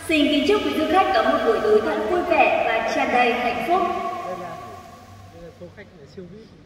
Xin kính chúc quý du khách có một buổi tối thật vui vẻ và tràn đầy hạnh phúc. Đây là số khách siêu VIP.